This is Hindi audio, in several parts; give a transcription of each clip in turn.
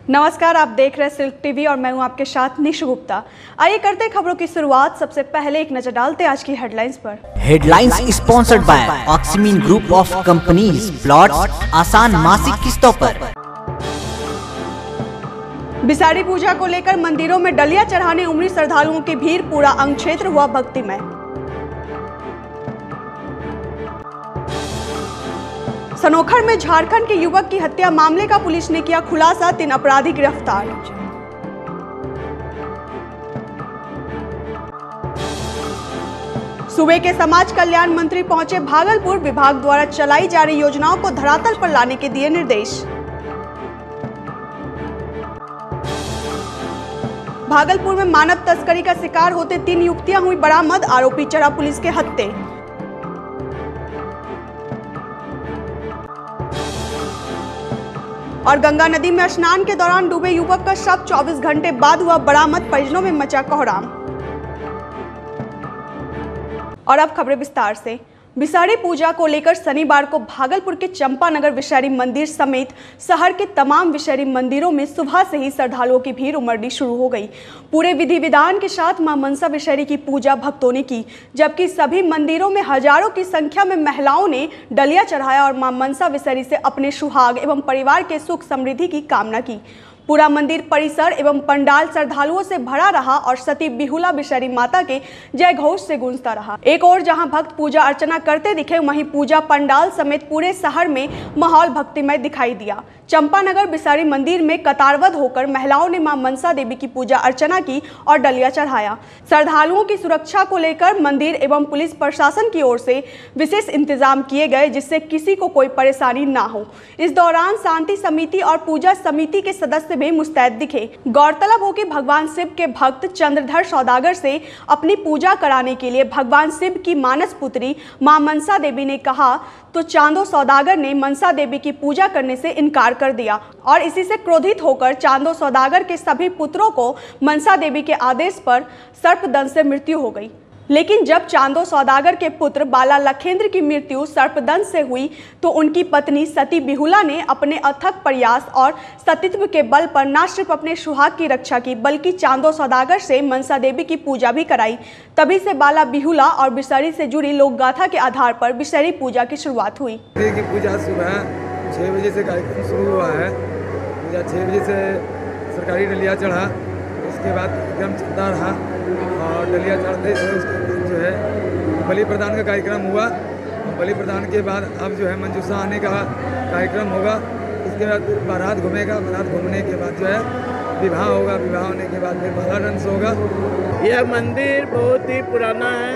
नमस्कार, आप देख रहे हैं सिल्क टीवी और मैं हूं आपके साथ निशु गुप्ता। आइए करते हैं खबरों की शुरुआत। सबसे पहले एक नजर डालते हैं आज की हेडलाइंस पर। Headlines sponsored by Oxymeen group of companies, plots आसान मासिक किस्तों पर। बिसारी पूजा को लेकर मंदिरों में डलिया चढ़ाने उमड़ी श्रद्धालुओं की भीड़, पूरा अंग क्षेत्र हुआ भक्तिमय। सनोखर में झारखंड के युवक की हत्या मामले का पुलिस ने किया खुलासा, 3 अपराधी गिरफ्तार। सूबे के समाज कल्याण मंत्री पहुंचे भागलपुर, विभाग द्वारा चलाई जा रही योजनाओं को धरातल पर लाने के दिए निर्देश। भागलपुर में मानव तस्करी का शिकार होते 3 युवतियां हुई बरामद, आरोपी चढ़ा पुलिस के हत्थे। और गंगा नदी में स्नान के दौरान डूबे युवक का शव 24 घंटे बाद हुआ बरामद, परिजनों में मचा कोहराम। और अब खबरें विस्तार से। बिसारी पूजा को लेकर शनिवार को भागलपुर के चंपानगर विषहरी मंदिर समेत शहर के तमाम विषहरी मंदिरों में सुबह से ही श्रद्धालुओं की भीड़ उमड़नी शुरू हो गई। पूरे विधि विधान के साथ मां मनसा विषहरी की पूजा भक्तों ने की, जबकि सभी मंदिरों में हजारों की संख्या में महिलाओं ने डलिया चढ़ाया और मां मनसा विषहरी से अपने सुहाग एवं परिवार के सुख समृद्धि की कामना की। पूरा मंदिर परिसर एवं पंडाल श्रद्धालुओं से भरा रहा और सती बिहुला विषहरी माता के जय घोष से गूंजता रहा। एक और जहां भक्त पूजा अर्चना करते दिखे, वहीं पूजा पंडाल समेत पूरे शहर में माहौल भक्तिमय दिखाई दिया। चंपानगर बिसारी मंदिर में कतारबद्ध होकर महिलाओं ने मां मनसा देवी की पूजा अर्चना की और डलिया चढ़ाया। श्रद्धालुओं की सुरक्षा को लेकर मंदिर एवं पुलिस प्रशासन की ओर से विशेष इंतजाम किए गए, जिससे किसी को कोई परेशानी ना हो। इस दौरान शांति समिति और पूजा समिति के सदस्य भी मुस्तैद दिखे। गौरतलब हो कि भगवान शिव के भक्त चंद्रधर सौदागर से अपनी पूजा कराने के लिए भगवान शिव की मानस पुत्री मां मनसा देवी ने कहा, तो चांदो सौदागर ने मनसा देवी की पूजा करने से इनकार कर दिया और इसी से क्रोधित होकर चांदो सौदागर के सभी पुत्रों को मनसा देवी के आदेश पर सर्पदंश से मृत्यु हो गई। लेकिन जब चांदो सौदागर के पुत्र बाला लखेंद्र की मृत्यु सर्पदंश से हुई, तो उनकी पत्नी सती बिहुला ने अपने अथक प्रयास और सतीत्व के बल पर न सिर्फ अपने सुहाग की रक्षा की, बल्कि चांदो सौदागर से मनसा देवी की पूजा भी कराई। तभी से बाला बिहुला और बिषहरी से जुड़ी लोक गाथा के आधार पर बिषहरी पूजा की शुरुआत हुई। पूजा सुबह 6 बजे से कार्यक्रम शुरू हुआ है। पूजा 6 बजे से सरकारी डलिया चढ़ा, उसके बाद एकदम चलता रहा और डलिया चढ़ते जो है बलि प्रदान का कार्यक्रम हुआ। बलि प्रदान के बाद अब जो है मंजूषा आने का कार्यक्रम होगा। उसके बाद बारात घूमेगा, बारात घूमने के बाद जो है विवाह होगा, विवाह होने के बाद फिर माला डांस होगा। यह मंदिर बहुत ही पुराना है,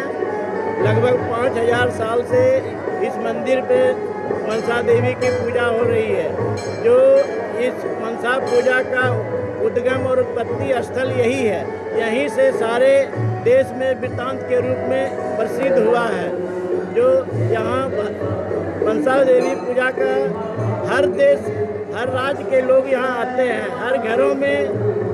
लगभग 5000 साल से इस मंदिर पे मनसा देवी की पूजा हो रही है। जो इस मनसा पूजा का उद्गम और उत्पत्ति स्थल यही है। यहीं से सारे देश में वृत्तांत के रूप में प्रसिद्ध हुआ है। जो यहाँ मनसा देवी पूजा का हर देश, हर राज्य के लोग यहाँ आते हैं। हर घरों में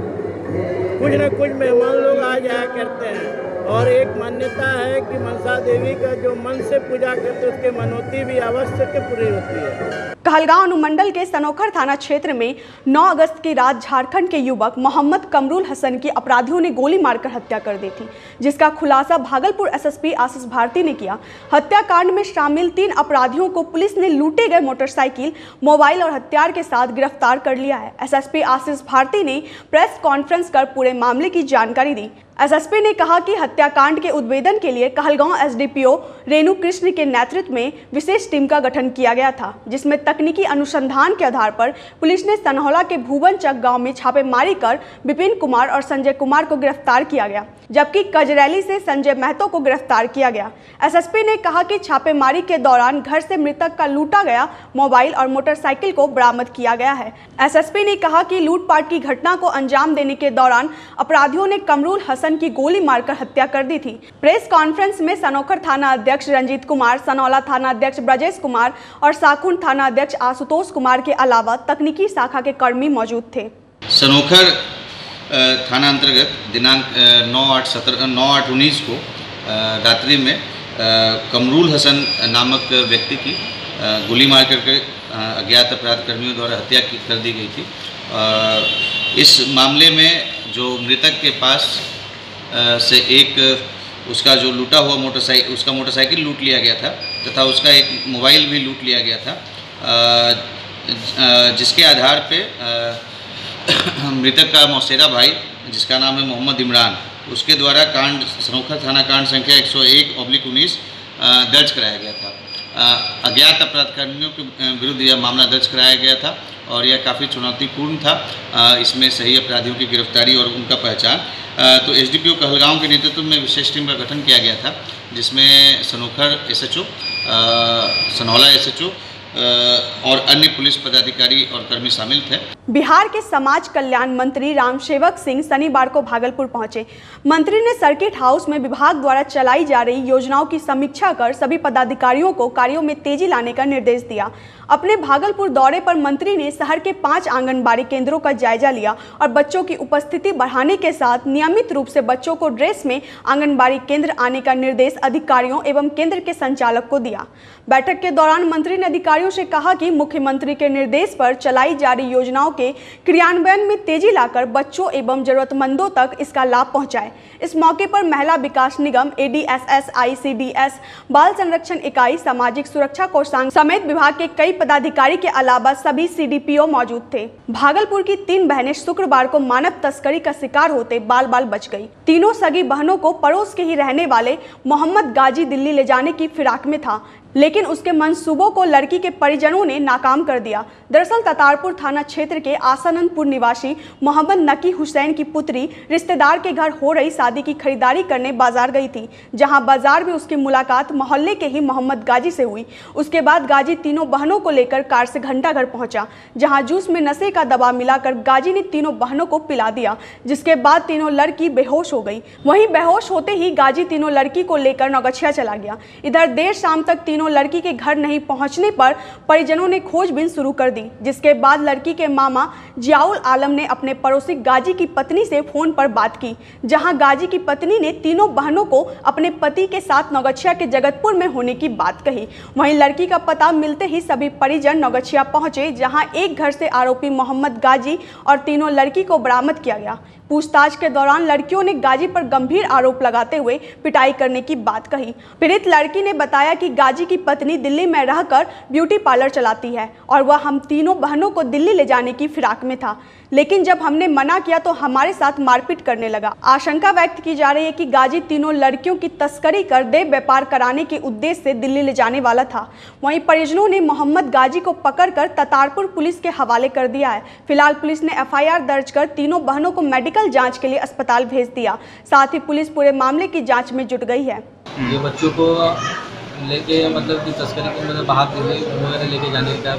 कुछ न कुछ मेहमान लोग आ जाया करते हैं और एक मान्यता है कि मनसा देवी का जो मन से पूजा करते उसके मनोती भी अवश्य के पूरी होती है। कहलगांव अनुमंडल के सनोखर थाना क्षेत्र में 9 अगस्त की रात झारखंड के युवक मोहम्मद कमरुल हसन की अपराधियों ने गोली मारकर हत्या कर दी थी, जिसका खुलासा भागलपुर एसएसपी आशीष भारती ने किया। हत्याकांड में शामिल 3 अपराधियों को पुलिस ने लूटे गए मोटरसाइकिल, मोबाइल और हथियार के साथ गिरफ्तार कर लिया है। एसएसपी आशीष भारती ने प्रेस कॉन्फ्रेंस कर पूरे मामले की जानकारी दी। एसएसपी ने कहा कि हत्याकांड के उद्भेदन के लिए कहलगांव एसडीपीओ रेणु कृष्ण के नेतृत्व में विशेष टीम का गठन किया गया था, जिसमें तकनीकी अनुसंधान के आधार पर पुलिस ने सनहौला के भुवनचक गांव में छापेमारी कर विपिन कुमार और संजय कुमार को गिरफ्तार किया गया, जबकि कजरैली से संजय महतो को गिरफ्तार किया गया। एसएसपी ने कहा कि छापेमारी के दौरान घर से मृतक का लूटा गया मोबाइल और मोटरसाइकिल को बरामद किया गया है। एसएसपी ने कहा कि लूटपाट की घटना को अंजाम देने के दौरान अपराधियों ने कमरुल हसन की गोली मारकर हत्या कर दी थी। प्रेस कॉन्फ्रेंस में सनोखर थाना अध्यक्ष रंजीत कुमार, सनौला थाना अध्यक्ष ब्रजेश कुमार और साखुन थाना अध्यक्ष आशुतोष कुमार के अलावा तकनीकी शाखा के कर्मी मौजूद थे। सनोखर थाना अंतर्गत दिनांक 9/8/19 को रात्रि में कमरुल हसन नामक व्यक्ति की गोली मार करके अज्ञात अपराध कर्मियों द्वारा हत्या कर दी गई थी। इस मामले में जो मृतक के पास से एक उसका जो लूटा हुआ मोटरसाइकिल लूट लिया गया था तथा उसका एक मोबाइल भी लूट लिया गया था, जिसके आधार पे मृतक का मौसेरा भाई जिसका नाम है मोहम्मद इमरान, उसके द्वारा कांड सनोखर थाना कांड संख्या 101/19 दर्ज कराया गया था। अज्ञात अपराधकर्मियों के विरुद्ध यह मामला दर्ज कराया गया था और यह काफ़ी चुनौतीपूर्ण था। इसमें सही अपराधियों की गिरफ्तारी और उनका पहचान। तो एसडीपीओ कहलगांव के नेतृत्व में विशेष टीम का गठन किया गया था, जिसमें सनोखर एसएचओ, सनौला एसएचओ और अन्य पुलिस पदाधिकारी और कर्मी शामिल थे। बिहार के समाज कल्याण मंत्री रामसेवक सिंह शनिवार को भागलपुर पहुंचे। मंत्री ने सर्किट हाउस में विभाग द्वारा चलाई जा रही योजनाओं की समीक्षा कर सभी पदाधिकारियों को कार्यों में तेजी लाने का निर्देश दिया। अपने भागलपुर दौरे पर मंत्री ने शहर के 5 आंगनबाड़ी केंद्रों का जायजा लिया और बच्चों की उपस्थिति बढ़ाने के साथ नियमित रूप से बच्चों को ड्रेस में आंगनबाड़ी केंद्र आने का निर्देश अधिकारियों एवं केंद्र के संचालक को दिया। बैठक के दौरान मंत्री ने अधिकारियों से कहा कि मुख्यमंत्री के निर्देश पर चलाई जा रही योजनाओं के क्रियान्वयन में तेजी लाकर बच्चों एवं जरूरतमंदों तक इसका लाभ पहुंचाए। इस मौके पर महिला विकास निगम, एडीएसएस, आईसीडीएस, बाल संरक्षण इकाई, सामाजिक सुरक्षा कोषांग समेत विभाग के कई पदाधिकारी के अलावा सभी सीडीपीओ मौजूद थे। भागलपुर की 3 बहनें शुक्रवार को मानव तस्करी का शिकार होते बाल बाल बच गई। तीनों सगी बहनों को पड़ोस के ही रहने वाले मोहम्मद गाजी दिल्ली ले जाने की फिराक में था, लेकिन उसके मंसूबों को लड़की के परिजनों ने नाकाम कर दिया। दरअसल ततारपुर थाना क्षेत्र के आसानंदपुर निवासी मोहम्मद नकी हुसैन की पुत्री रिश्तेदार के घर हो रही शादी की खरीदारी करने बाजार गई थी, जहां बाजार में उसकी मुलाकात मोहल्ले के ही मोहम्मद गाजी से हुई। उसके बाद गाजी तीनों बहनों को लेकर कार से घंटाघर पहुंचा, जहां जूस में नशे का दवा मिलाकर गाजी ने तीनों बहनों को पिला दिया, जिसके बाद तीनों लड़की बेहोश हो गई। वहीं बेहोश होते ही गाजी तीनों लड़की को लेकर नौगछिया चला गया। इधर देर शाम तक तीनों लड़की के घर नहीं पहुंचने पर परिजनों ने खोजबीन शुरू कर दी, जिसके बाद लड़की के मामा जियाउल आलम ने अपने पड़ोसी गाजी की पत्नी से फोन पर बात की, जहां गाजी की पत्नी ने तीनों बहनों को अपने पति के साथ नौगछिया के जगतपुर में होने की बात कही। वहीं लड़की का पता मिलते ही सभी परिजन नौगछिया पहुंचे, जहां एक घर से आरोपी मोहम्मद गाजी और तीनों लड़की को बरामद किया गया। पूछताछ के दौरान लड़कियों ने गाजी पर गंभीर आरोप लगाते हुए पिटाई करने की बात कही। पीड़ित लड़की ने बताया कि गाजी की पत्नी दिल्ली में रहकर ब्यूटी पार्लर चलाती है और वह हम तीनों बहनों को दिल्ली ले जाने की फिराक में था, लेकिन जब हमने मना किया तो हमारे साथ मारपीट करने लगा। आशंका व्यक्त की जा रही है कि गाजी तीनों लड़कियों की तस्करी कर देह व्यापार कराने के उद्देश्य से दिल्ली ले जाने वाला था। वहीं परिजनों ने मोहम्मद गाजी को पकड़कर ततारपुर पुलिस के हवाले कर दिया है। फिलहाल पुलिस ने एफआईआर दर्ज कर तीनों बहनों को मेडिकल जांच के लिए अस्पताल भेज दिया। साथ ही पुलिस पूरे मामले की जांच में जुट गई है। ये बच्चों को लेके मतलब कि तस्करी को मतलब बाहर दिल्ली वगैरह लेके जाने का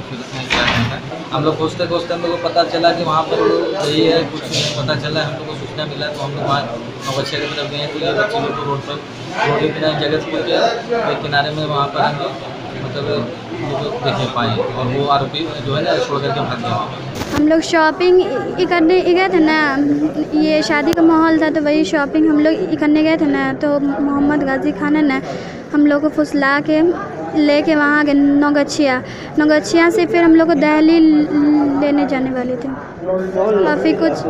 हम लोग खोजते खोजते हम लोग को पता चला कि वहाँ पर यही है, कुछ पता चला, हम लोग को सूचना मिला तो हम लोग वहाँ नौगछिया की तरफ गए। तो ये बच्चे लोग रोड के किनारे जगतपुर के किनारे में वहाँ पर हम लोग मतलब देखे पाए और वो आरोपी जो है ना छोड़ करके भाग गया। हम लोग शॉपिंग करने गए थे ना, ये शादी का माहौल था तो वही शॉपिंग हम लोग करने गए थे ना, तो मोहम्मद गाजी खान है ना हम लोग को फुसला के लेके वहाँ गए नौगछिया से फिर हम लोग को दिल्ली लेने जाने वाले थे। काफ़ी कुछ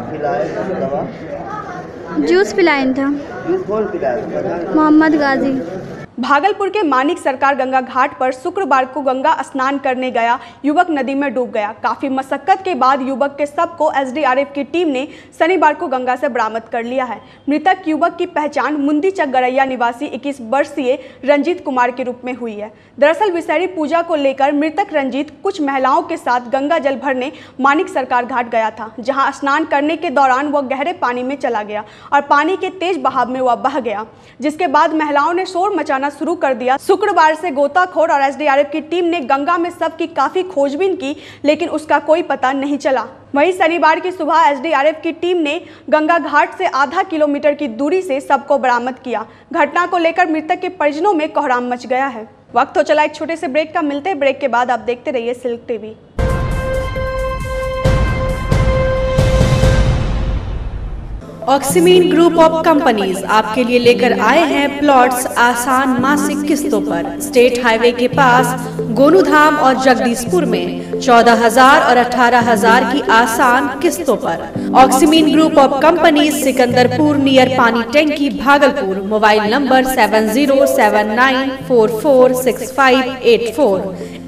जूस पिलाइन था मोहम्मद गाजी। भागलपुर के मानिक सरकार गंगा घाट पर शुक्रवार को गंगा स्नान करने गया युवक नदी में डूब गया। काफी मशक्कत के बाद युवक के शव को एसडीआरएफ की टीम ने शनिवार को गंगा से बरामद कर लिया है। मृतक युवक की पहचान मुंदीचक गरैया निवासी 21 वर्षीय रंजीत कुमार के रूप में हुई है। दरअसल विषहरी पूजा को लेकर मृतक रंजीत कुछ महिलाओं के साथ गंगा जल भरने मानिक सरकार घाट गया था, जहाँ स्नान करने के दौरान वह गहरे पानी में चला गया और पानी के तेज बहाव में वह बह गया, जिसके बाद महिलाओं ने शोर मचाना शुरू कर दिया। शुक्रवार से गोताखोर और एसडीआरएफ की टीम ने गंगा में शव की काफी खोजबीन की, लेकिन उसका कोई पता नहीं चला। वहीं शनिवार की सुबह एसडीआरएफ की टीम ने गंगा घाट से आधा किलोमीटर की दूरी से शव को बरामद किया। घटना को लेकर मृतक के परिजनों में कोहराम मच गया है। वक्त हो चला एक छोटे से ब्रेक का, मिलते हैं ब्रेक के बाद। आप देखते रहिए Silk TV. Oxymeen group of companies आपके लिए लेकर आए हैं प्लॉट्स आसान मासिक किस्तों पर। स्टेट हाईवे के पास गोनूधाम और जगदीशपुर में 14,000 और 18,000 की आसान किस्तों पर। Oxymeen group of companies, Sikandarpur near पानी टैंकी, भागलपुर। Mobile number 7079446584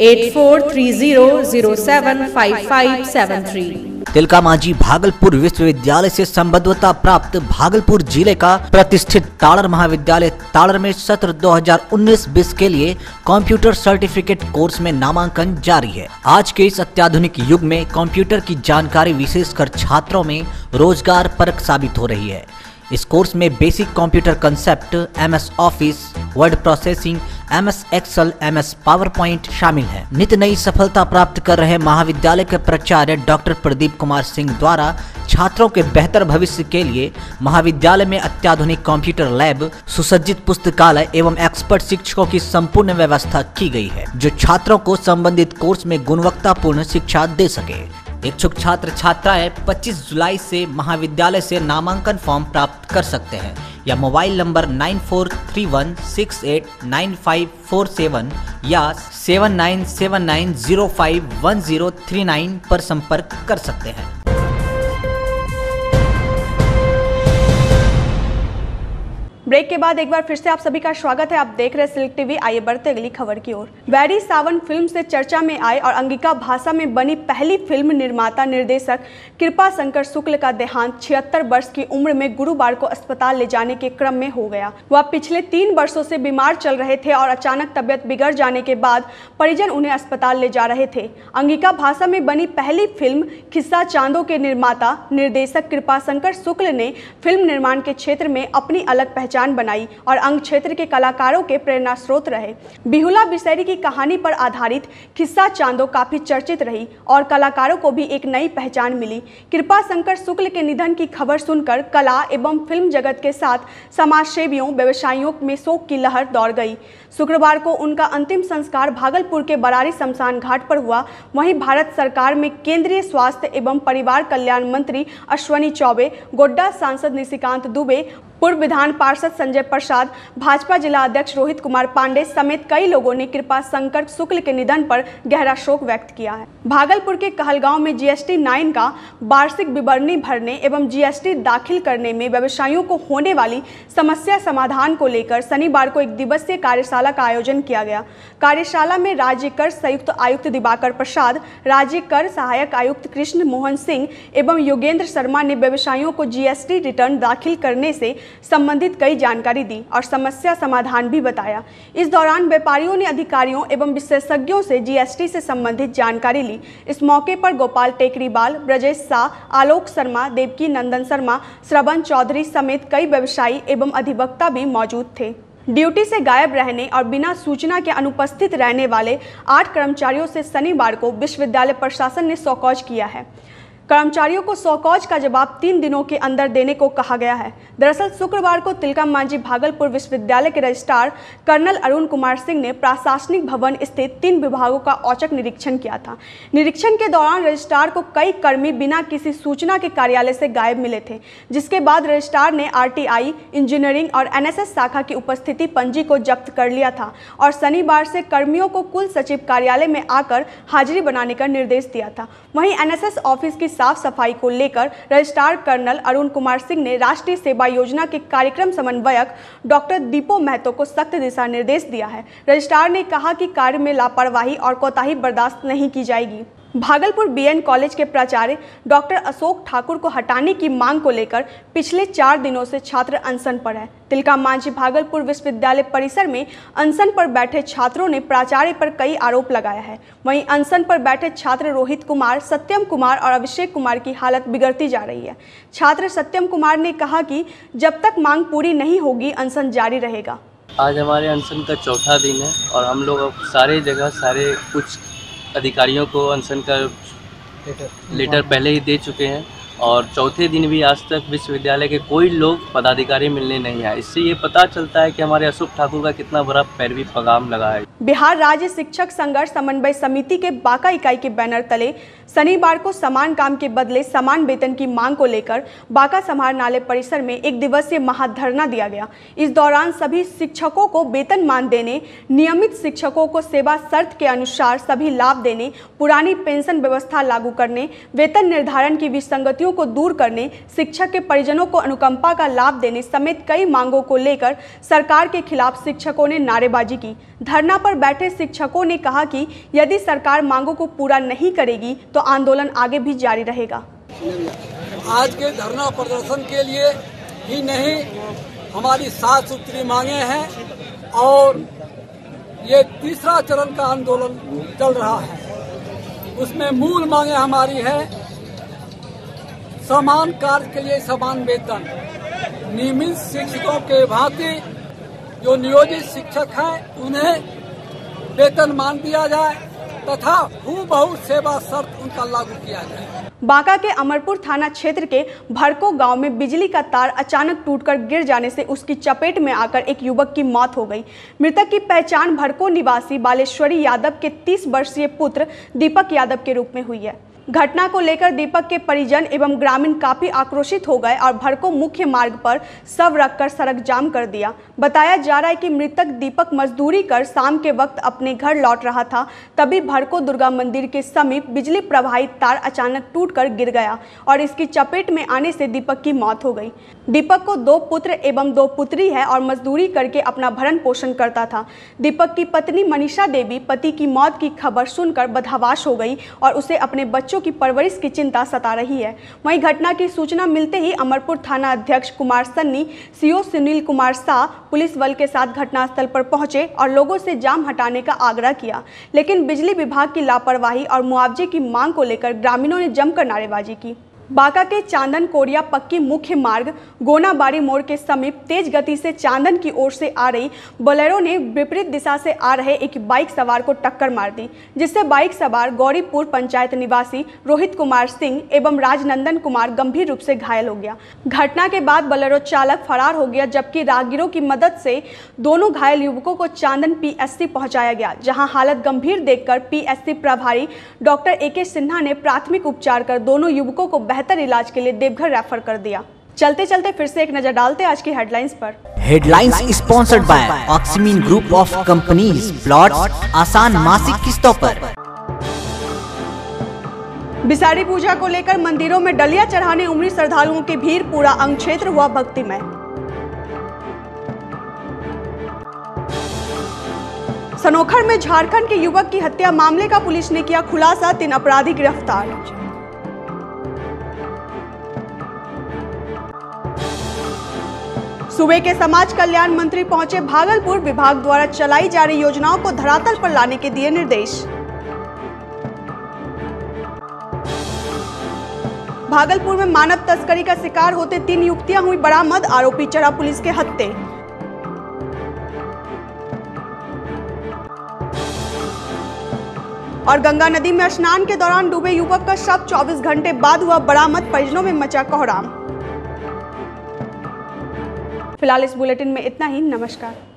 8430075573। तिलका मांझी भागलपुर विश्वविद्यालय से संबद्धता प्राप्त भागलपुर जिले का प्रतिष्ठित ताड़र महाविद्यालय ताड़र में सत्र 2019-20 के लिए कंप्यूटर सर्टिफिकेट कोर्स में नामांकन जारी है। आज के इस अत्याधुनिक युग में कंप्यूटर की जानकारी विशेषकर छात्रों में रोजगार परक साबित हो रही है। इस कोर्स में basic computer concept, MS Office, word processing, MS Excel, MS PowerPoint शामिल है। नित्य नई सफलता प्राप्त कर रहे महाविद्यालय के प्राचार्य डॉक्टर प्रदीप कुमार सिंह द्वारा छात्रों के बेहतर भविष्य के लिए महाविद्यालय में अत्याधुनिक कंप्यूटर लैब, सुसज्जित पुस्तकालय एवं एक्सपर्ट शिक्षकों की संपूर्ण व्यवस्था की गई है, जो छात्रों को संबंधित कोर्स में गुणवत्तापूर्ण शिक्षा दे सके। इच्छुक छात्र छात्राएं 25 जुलाई से महाविद्यालय से नामांकन फॉर्म प्राप्त कर सकते हैं या मोबाइल नंबर 9431689547 या 7979051039 पर संपर्क कर सकते हैं। ब्रेक के बाद एक बार फिर से आप सभी का स्वागत है। आप देख रहे हैं सिल्क टीवी। आइए बढ़ते अगली खबर की ओर। वैरी सावन फिल्म से चर्चा में आए और अंगिका भाषा में बनी पहली फिल्म निर्माता निर्देशक कृपा शंकर शुक्ल का देहांत 76 वर्ष की उम्र में गुरुवार को अस्पताल ले जाने के क्रम में हो गया। वह पिछले 3 वर्षों से बीमार चल रहे थे और अचानक तबियत बिगड़ जाने के बाद परिजन उन्हें अस्पताल ले जा रहे थे। अंगिका भाषा में बनी पहली फिल्म खिस्सा चांदो के निर्माता निर्देशक कृपा शंकर शुक्ल ने फिल्म निर्माण के क्षेत्र में अपनी अलग पहचान बनाई और अंग क्षेत्र के कलाकारों के प्रेरणा स्रोत रहे। बिहुला बिसैरी की कहानी पर आधारित खिस्सा चांदो काफी चर्चित रही और कलाकारों को भी एक नई पहचान मिली। कृपा शंकर शुक्ल के निधन की खबर सुनकर कला एवं फिल्म जगत के साथ समाजसेवियों, व्यवसायियों में शोक की लहर दौड़ गई। शुक्रवार को उनका अंतिम संस्कार भागलपुर के बरारी शमशान घाट पर हुआ। वहीं भारत सरकार में केंद्रीय स्वास्थ्य एवं परिवार कल्याण मंत्री अश्वनी चौबे, गोड्डा सांसद निशिकांत दुबे, पूर्व विधान पार्षद संजय प्रसाद, भाजपा जिला अध्यक्ष रोहित कुमार पांडे समेत कई लोगों ने कृपा शंकर शुक्ल के निधन पर गहरा शोक व्यक्त किया है। भागलपुर के कहलगांव में GST 9 का वार्षिक विवरणी भरने एवं GST दाखिल करने में व्यवसायियों को होने वाली समस्या समाधान को लेकर शनिवार को 1 दिवसीय कार्यशाला का आयोजन किया गया। कार्यशाला में राज्य कर संयुक्त आयुक्त दिवाकर प्रसाद, राज्य कर सहायक आयुक्त कृष्ण मोहन सिंह एवं योगेंद्र शर्मा ने व्यवसायियों को GST रिटर्न दाखिल करने से संबंधित कई जानकारी दी और समस्या समाधान भी बताया। इस दौरान व्यापारियों ने अधिकारियों एवं विशेषज्ञों से GST से संबंधित जानकारी ली। इस मौके पर गोपाल टेकरीवाल, ब्रजेश शाह, आलोक शर्मा, देवकी नंदन शर्मा, श्रवण चौधरी समेत कई व्यवसायी एवं अधिवक्ता भी मौजूद थे। ड्यूटी से गायब रहने और बिना सूचना के अनुपस्थित रहने वाले 8 कर्मचारियों से शनिवार को विश्वविद्यालय प्रशासन ने शौकौज किया है। कर्मचारियों को शौकौज का जवाब 3 दिनों के अंदर देने को कहा गया है। दरअसल शुक्रवार को तिलका मांझी भागलपुर विश्वविद्यालय के रजिस्ट्रार कर्नल अरुण कुमार सिंह ने प्रशासनिक भवन स्थित 3 विभागों का औचक निरीक्षण किया था। निरीक्षण के दौरान रजिस्ट्रार को कई कर्मी बिना किसी सूचना के कार्यालय से गायब मिले थे, जिसके बाद रजिस्ट्रार ने RTI, इंजीनियरिंग और NSS शाखा की उपस्थिति पंजी को जब्त कर लिया था और शनिवार से कर्मियों को कुल सचिव कार्यालय में आकर हाजिरी बनाने का निर्देश दिया था। वहीं NSS ऑफिस की साफ सफाई को लेकर रजिस्ट्रार कर्नल अरुण कुमार सिंह ने राष्ट्रीय सेवा योजना के कार्यक्रम समन्वयक डॉक्टर दीपो महतो को सख्त दिशा निर्देश दिया है। रजिस्ट्रार ने कहा कि कार्य में लापरवाही और कोताही बर्दाश्त नहीं की जाएगी। भागलपुर BN कॉलेज के प्राचार्य डॉक्टर अशोक ठाकुर को हटाने की मांग को लेकर पिछले 4 दिनों से छात्र अनशन पर है। तिलका मांझी भागलपुर विश्वविद्यालय परिसर में अनशन पर बैठे छात्रों ने प्राचार्य पर कई आरोप लगाया है। वहीं अनशन पर बैठे छात्र रोहित कुमार, सत्यम कुमार और अभिषेक कुमार की हालत बिगड़ती जा रही है। छात्र सत्यम कुमार ने कहा कि जब तक मांग पूरी नहीं होगी अनशन जारी रहेगा। आज हमारे अनशन का 4था दिन है और हम लोग सारे जगह सारे कुछ अधिकारियों को अनशन का लेटर पहले ही दे चुके हैं और चौथे दिन भी आज तक विश्वविद्यालय के कोई लोग पदाधिकारी मिलने नहीं आए। इससे ये पता चलता है कि हमारे अशोक ठाकुर का कितना बड़ा पैरवी पैगाम लगा है। बिहार राज्य शिक्षक संघर्ष समन्वय समिति के बांका इकाई के बैनर तले शनिवार को समान काम के बदले समान वेतन की मांग को लेकर बांका समाहरणालय परिसर में एक दिवसीय महाधरना दिया गया। इस दौरान सभी शिक्षकों को वेतनमान देने, नियमित शिक्षकों को सेवा शर्त के अनुसार सभी लाभ देने, पुरानी पेंशन व्यवस्था लागू करने, वेतन निर्धारण की विसंगतियों को दूर करने, शिक्षक के परिजनों को अनुकंपा का लाभ देने समेत कई मांगों को लेकर सरकार के खिलाफ शिक्षकों ने नारेबाजी की। धरना पर बैठे शिक्षकों ने कहा कि यदि सरकार मांगों को पूरा नहीं करेगी तो आंदोलन आगे भी जारी रहेगा। आज के धरना प्रदर्शन के लिए ही नहीं, हमारी 7 सूत्री मांगे हैं और ये तीसरा चरण का आंदोलन चल रहा है। उसमें मूल मांगे हमारी है समान कार्य के लिए समान वेतन, नियमित शिक्षकों के भांति जो नियोजित शिक्षक हैं उन्हें वेतनमान दिया जाए तथा हूबहू सेवा शर्त उनका लागू किया जाए। बांका के अमरपुर थाना क्षेत्र के भड़को गांव में बिजली का तार अचानक टूटकर गिर जाने से उसकी चपेट में आकर एक युवक की मौत हो गई। मृतक की पहचान भड़को निवासी बालेश्वरी यादव के 30 वर्षीय पुत्र दीपक यादव के रूप में हुई है। घटना को लेकर दीपक के परिजन एवं ग्रामीण काफी आक्रोशित हो गए और भड़को मुख्य मार्ग पर शव रखकर सड़क जाम कर दिया। बताया जा रहा है कि मृतक दीपक मजदूरी कर शाम के वक्त अपने घर लौट रहा था, तभी भड़को दुर्गा मंदिर के समीप बिजली प्रवाहित तार अचानक टूटकर गिर गया और इसकी चपेट में आने से दीपक की मौत हो गई। दीपक को 2 पुत्र एवं 2 पुत्री है और मजदूरी करके अपना भरण पोषण करता था। दीपक की पत्नी मनीषा देवी पति की मौत की खबर सुनकर बदहवास हो गई और उसे अपने बच्चों की परवरिश की चिंता सता रही है। वहीं घटना की सूचना मिलते ही अमरपुर थाना अध्यक्ष कुमार सन्नी, सीओ सुनील कुमार शाह पुलिस बल के साथ घटनास्थल पर पहुंचे और लोगों से जाम हटाने का आग्रह किया, लेकिन बिजली विभाग की लापरवाही और मुआवजे की मांग को लेकर ग्रामीणों ने जमकर नारेबाजी की। बांका के चांदन कोरिया पक्की मुख्य मार्ग गोनाबाड़ी मोड़ के समीप तेज गति से चांदन की ओर से आ रही बोलेरो ने विपरीत दिशा से आ रहे एक बाइक सवार को टक्कर मार दी, जिससे बाइक सवार गौरीपुर पंचायत निवासी रोहित कुमार सिंह एवं राजनंदन कुमार गंभीर रूप से घायल हो गया। घटना के बाद बोलेरो चालक फरार हो गया, जबकि राहगीरों की मदद से दोनों घायल युवकों को चांदन पीएससी पहुंचाया गया, जहां हालत गंभीर देखकर पीएससी प्रभारी डॉक्टर AK सिन्हा ने प्राथमिक उपचार कर दोनों युवकों को बेहतर इलाज के लिए देवघर रेफर कर दिया। चलते चलते फिर से एक नजर डालते आज की हेडलाइंस पर। Headlines sponsored by Oxymeen group of companies, plots आसान मासिक किस्तों पर। बिसारी पूजा को लेकर मंदिरों में डलिया चढ़ाने उमड़ी श्रद्धालुओं की भीड़, पूरा अंग क्षेत्र हुआ भक्तिमय। सनोखर में झारखंड के युवक की हत्या मामले का पुलिस ने किया खुलासा, 3 अपराधी गिरफ्तार। सूबे के समाज कल्याण मंत्री पहुंचे भागलपुर, विभाग द्वारा चलाई जा रही योजनाओं को धरातल पर लाने के दिए निर्देश। भागलपुर में मानव तस्करी का शिकार होते 3 युवतियां हुई बरामद, आरोपी चढ़ा पुलिस के हत्थे। और गंगा नदी में स्नान के दौरान डूबे युवक का शव 24 घंटे बाद हुआ बरामद, परिजनों में मचा कोहराम। फिलहाल इस बुलेटिन में इतना ही। नमस्कार।